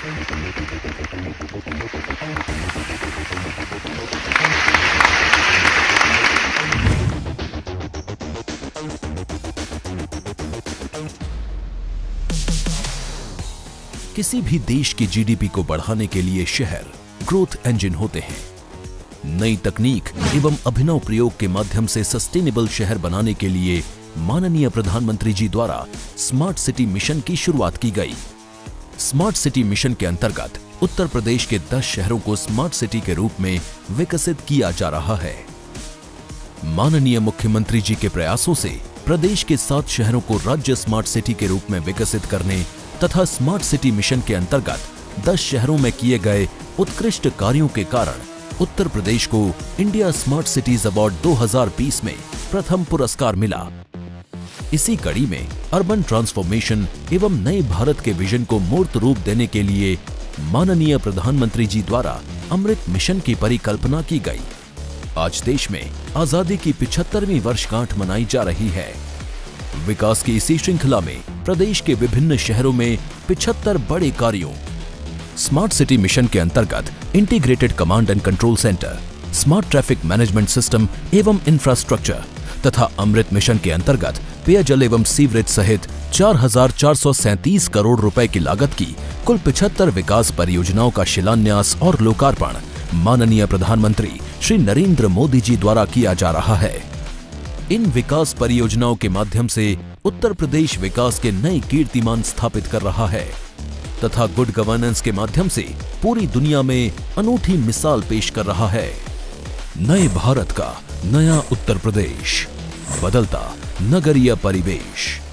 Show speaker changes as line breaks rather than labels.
किसी भी देश की जीडीपी को बढ़ाने के लिए शहर ग्रोथ इंजन होते हैं। नई तकनीक एवं अभिनव प्रयोग के माध्यम से सस्टेनेबल शहर बनाने के लिए माननीय प्रधानमंत्री जी द्वारा स्मार्ट सिटी मिशन की शुरुआत की गई। स्मार्ट सिटी मिशन के अंतर्गत उत्तर प्रदेश के 10 शहरों को स्मार्ट सिटी के रूप में विकसित किया जा रहा है। माननीय मुख्यमंत्री जी के प्रयासों से प्रदेश के 7 शहरों को राज्य स्मार्ट सिटी के रूप में विकसित करने तथा स्मार्ट सिटी मिशन के अंतर्गत 10 शहरों में किए गए उत्कृष्ट कार्यों के कारण उत्तर प्रदेश को इंडिया स्मार्ट सिटीज अवार्ड 2020 में प्रथम पुरस्कार मिला। इसी कड़ी में अर्बन ट्रांसफॉर्मेशन एवं नए भारत के विजन को मूर्त रूप देने के लिए माननीय प्रधानमंत्री जी द्वारा अमृत मिशन की परिकल्पना की गई। आज देश में आजादी की 75वीं वर्षगांठ मनाई जा रही है। विकास की इसी श्रृंखला में प्रदेश के विभिन्न शहरों में 75 बड़े कार्यों, स्मार्ट सिटी मिशन के अंतर्गत integrated command and control centre, smart traffic management system एवं इंफ्रास्ट्रक्चर तथा अमृत मिशन के अंतर्गत पेयजल एवं सीवरेज सहित 4,437 करोड़ रुपए की लागत की कुल 75 विकास परियोजनाओं का शिलान्यास और लोकार्पण माननीय प्रधानमंत्री श्री नरेंद्र मोदी जी द्वारा किया जा रहा है। इन विकास परियोजनाओं के माध्यम से उत्तर प्रदेश विकास के नए कीर्तिमान स्थापित कर रहा है तथा गुड गवर्नेंस के माध्यम से पूरी दुनिया में अनूठी मिसाल पेश कर रहा है। नए भारत का नया उत्तर प्रदेश, बदलता नगरीय परिवेश।